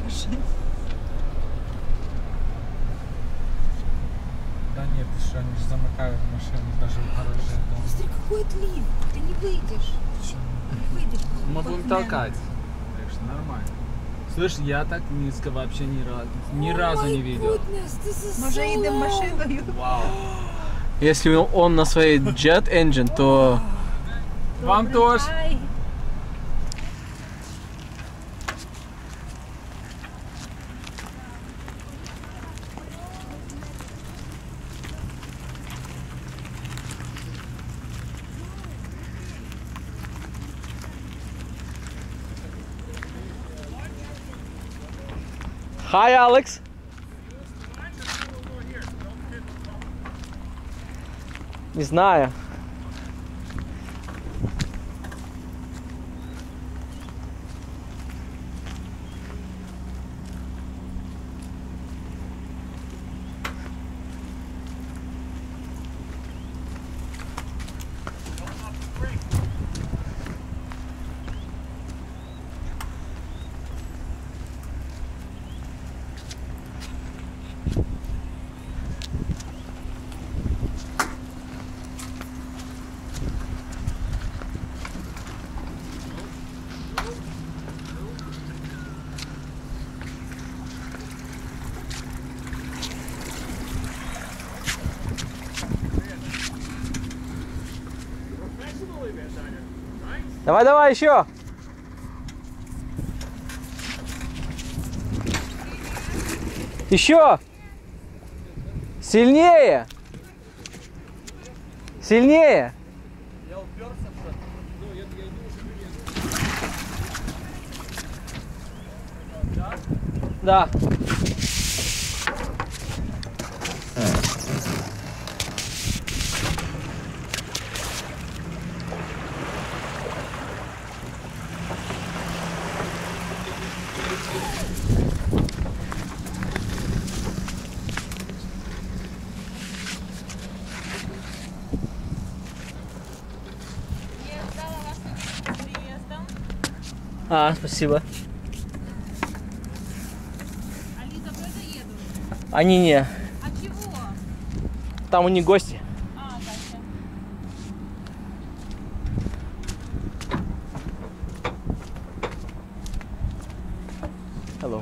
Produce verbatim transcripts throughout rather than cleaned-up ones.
машине. Да нет, ты что, они же замыкают машину даже в гараже. Смотри, какой отлив. Ты не выйдешь. Не выйдешь. Мы будем толкать. Так что нормально. Слышь, я так низко вообще ни разу, ни разу не видел. Мы уже едем машиною. Вау. Если он на своей Jet Engine, то... Вам тоже. Hi, Alex. Не знаю. Давай, давай, еще. Еще. Сильнее. Сильнее. Я уперся, что? Ну, я, я иду уже привет. Да. А, спасибо. Они за мной заедут. Они не. А чего? Там у них гости. А, дальше. Hello.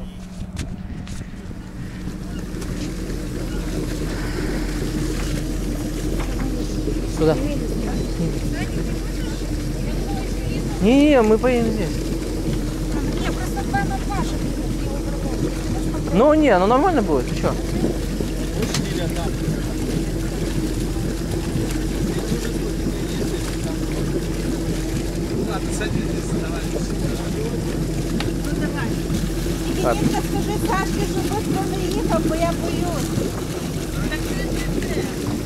Куда? Не-не, мы поедем здесь. Не, просто два на два, чтобы не было. Ну не, ну нормально будет, ты чё? Ладно, садитесь, давай. Ну давай. І Ладно. тільки скажи Сашке, щоб просто не їхав, бо я боюсь. Так це не це.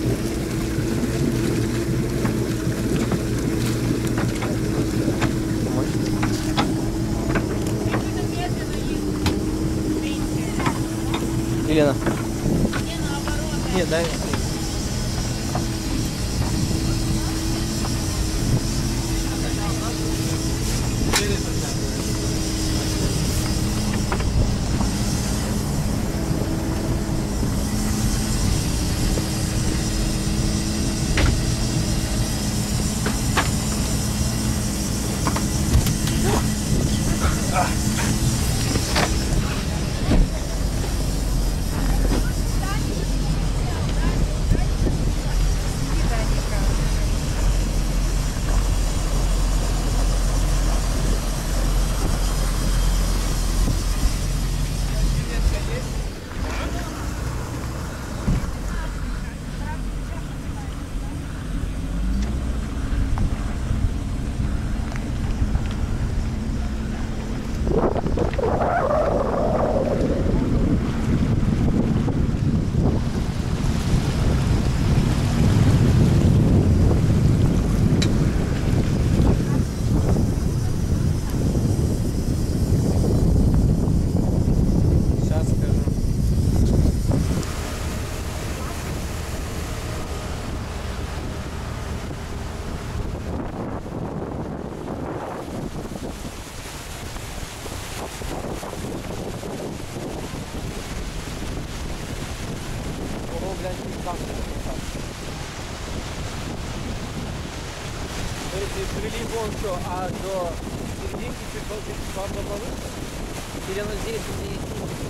Елена. Не, наоборот. Нет, дай. привели вон что, а до серединки пришел чуть вам повыше? Или оно здесь не есть?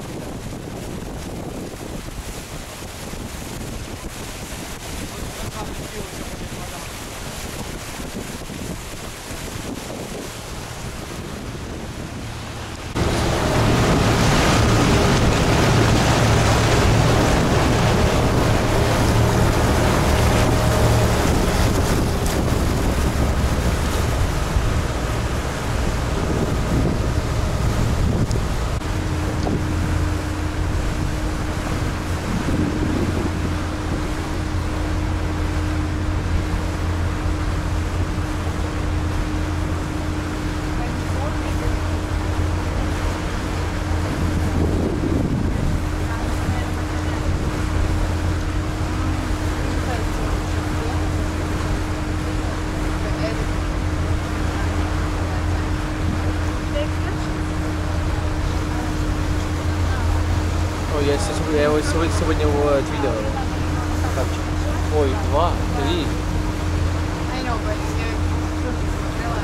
Я, я его сегодня, сегодня его видел. Ой, два, три. I know, but я тоже смотрела.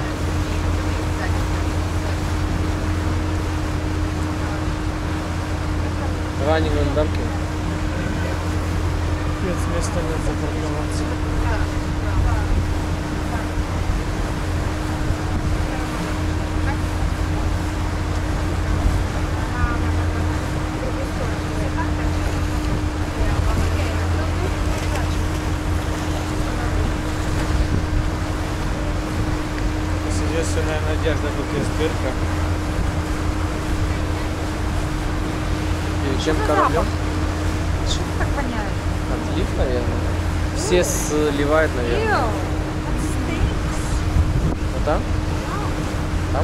Ранние вандамки. Нет, места нет запарковаться. Единственная надежда тут есть дырка. И чем кораблем? Что так воняет? Отлив, наверное. Все сливают, наверное. Ew, that stinks. Вот там? Там?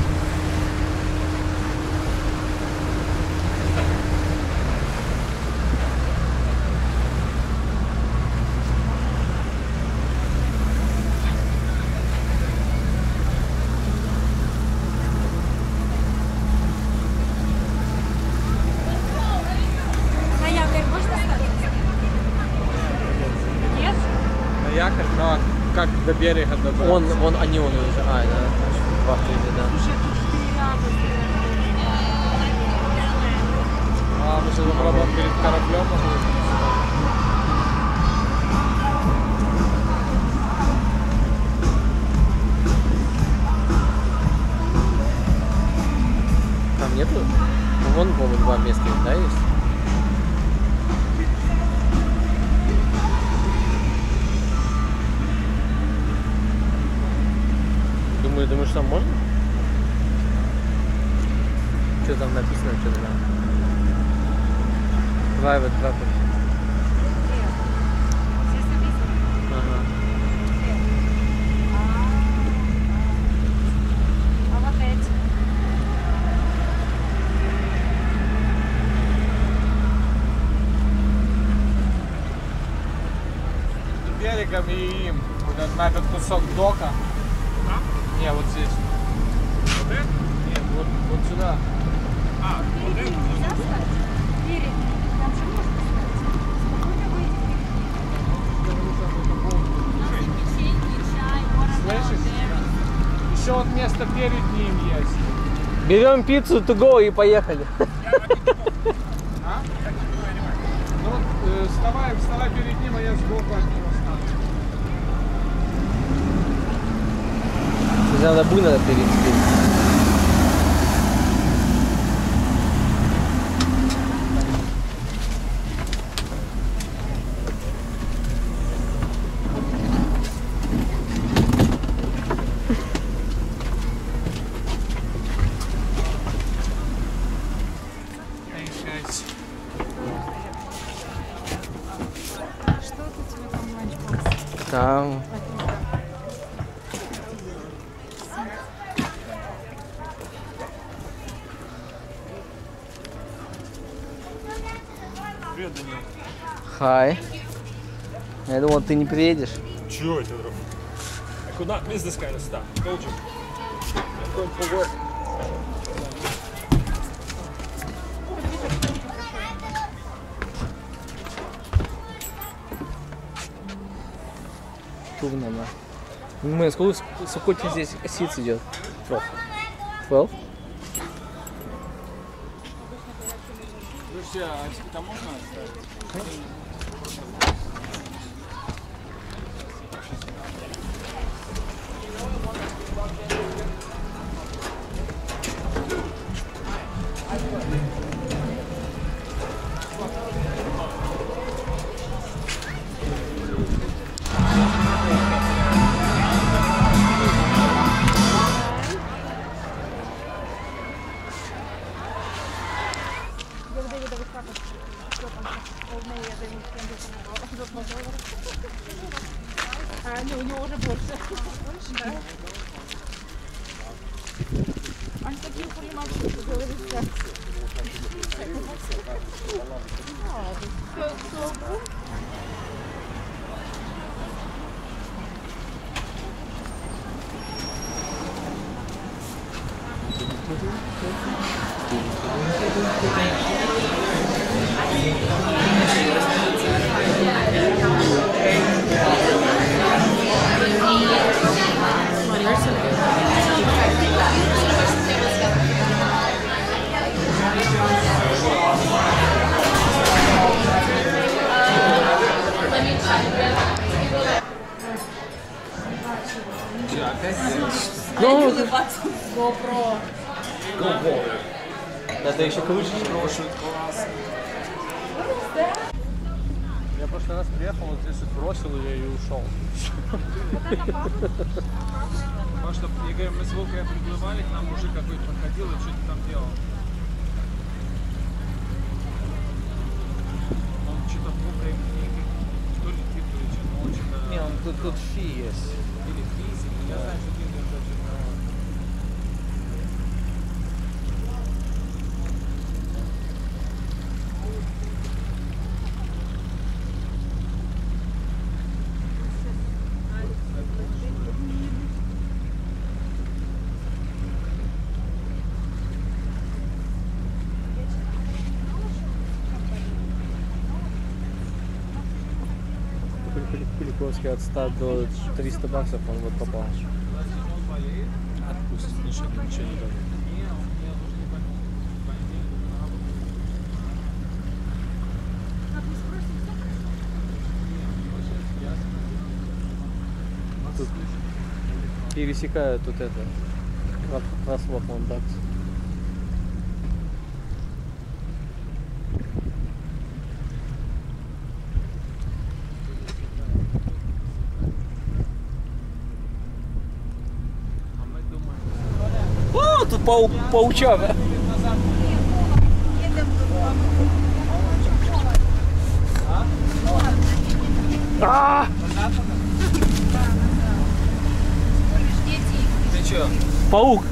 На якорь можно ставить? Нет? На якорь, но как до берега добраться? Вон, вон они вон уже. А, да. Два впереди, да. Уже тут четыре А, мы сейчас попробуем перед кораблем. Там нету? Ну, вон, по-моему, два места, да, есть? Думаю, думаешь, там можно? Что там написано, что там? Private property. Здесь написано. Ага. А вот эти? Берегом и им. Вот этот- на этот кусок дока. Не, вот здесь. Вот это? Нет, вот, вот сюда. Перед ним нельзя встать? Перед ним. Там же можно встать. Спокойно выйти. Слышишь? Еще вот место перед ним есть. Берем пиццу to go и поехали. А? Ну вот, э, вставай, вставай перед ним, а я сбоку от него стану. Надо буй надо перейти. Что тут у тебя там ланчбокс? Там. Привет, Данил. Хай. Я думал, ты не приедешь. Чего это, bro? I could not miss this kind of stuff. Told you. I'm going for work. Шумно, да. Мы, сколько, сколько здесь сиц идет? Twelve. Twelve? Слушай, а это можно оставить? А, не, у него уже больше. Да. Они такие понимают, что говорится. Ну, GoPro. надо еще круче. Я в прошлый раз приехал, вот здесь вот бросил ее и ушел. Потому что, я говорю, мы с Волкой приплывали, к нам мужик какой-то подходил и что-то там делал. Он что-то в Волкой книги, то ли тип, то ли что, но он что-то... Не, он тут, тут фи есть. Или физик, я знаю, что ты мне что-то... Куликовский от ста до триста баксов он вот попал. Отпустит, ничего, ничего не дает. Тут пересекают тут это Краслов Мондакс. О, тут пау паучага. А! Ты чё? Паук.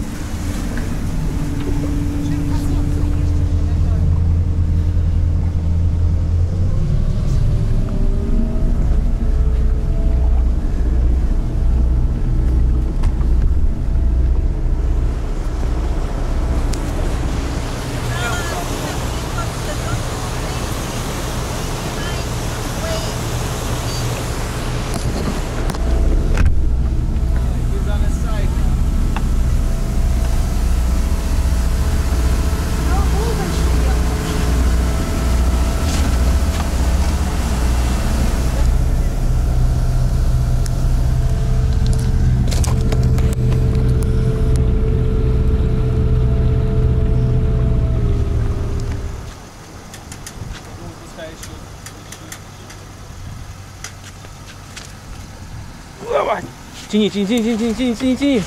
Тяни, тяни, тяни, тяни, тяни, тяни, тяни, тяни.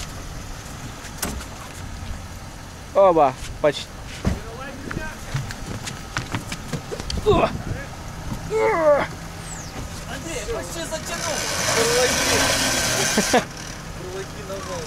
Оба, почти. О! Андрей, почти затянул. Бурлаки. Бурлаки на волне.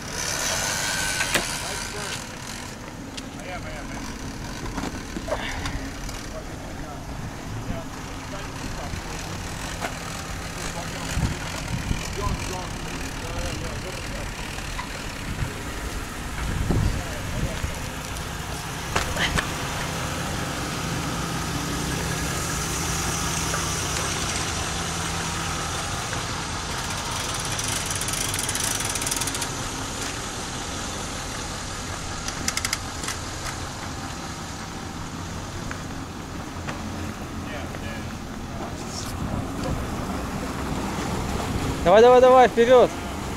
Давай, давай, давай, вперед.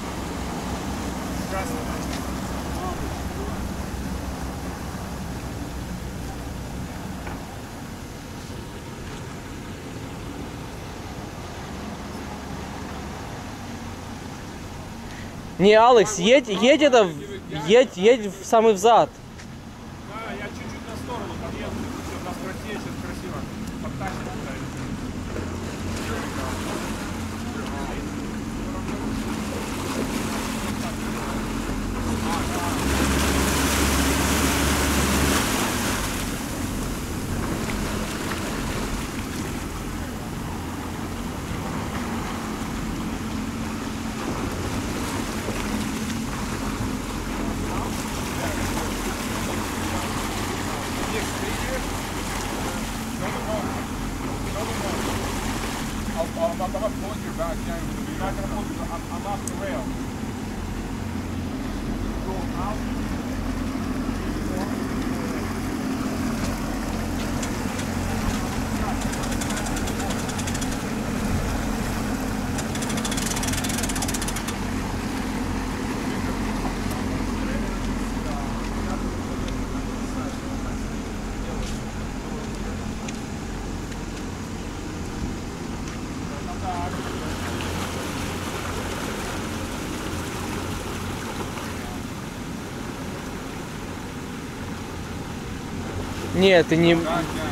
Не, Алекс, едь, едь это, в- едь, едь в самый взад. Да, я чуть-чуть на сторону подъеду. Все, на скорости сейчас красиво. Подтащит туда. I'll, I'll, I'm not going to hold your back. Yeah, you're not going to hold your I'm, I'm off the rail. Go out. Нет, ты не...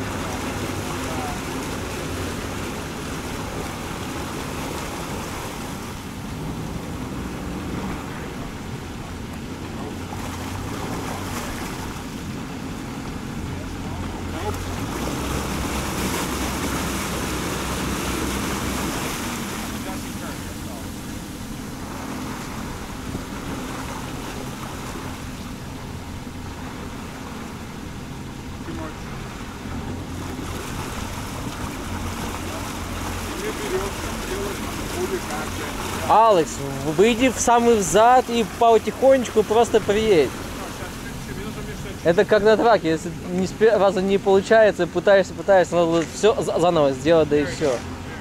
Алекс, выйди в самый взад и потихонечку просто приедь. Это как на траке, если не с первого раза не получается, пытаешься, пытаешься, надо все заново сделать, да и все.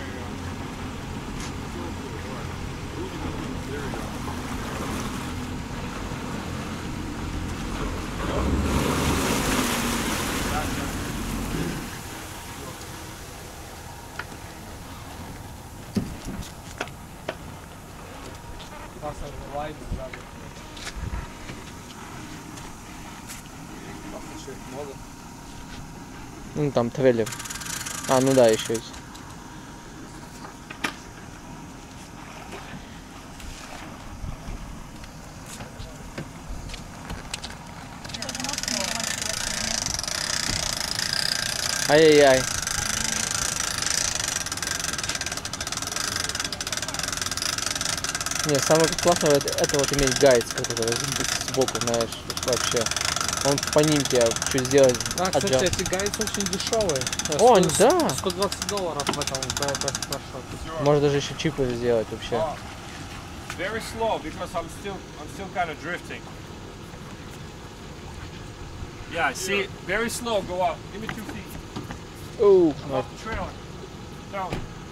Ну там трейлер. А, ну да, еще есть. Ай-яй-яй. Не, самое классное это, это вот иметь гайд, который сбоку, знаешь, вообще. Он по ним тебя чуть сделать. А, кстати, эти гайцы очень дешевые. О, да. сто двадцать долларов в этом в Можно даже еще чипы сделать вообще. Very slow because I'm still I'm still kind of drifting. Yeah, see, very slow. Go up. Give me two feet. Оу. I'm off the trailer. Down.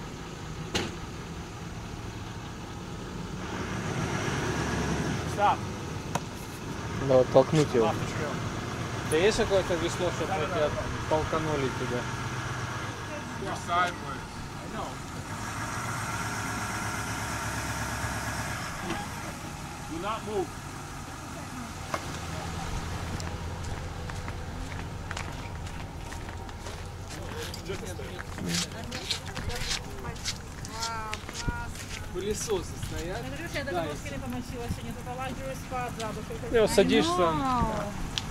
Stop. Да, вот толкнуть его. Off the trail. У тебя есть какое-то весло, чтобы мы тебя толканули тебя? You're sideways. I know. Do not move. Пылесосы стоят. Я даже в Москве помочила сегодня, тут оранжевый спад задушил. Ты вот садишься.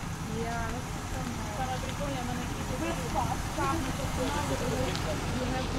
Самое прикольное, она накидывает.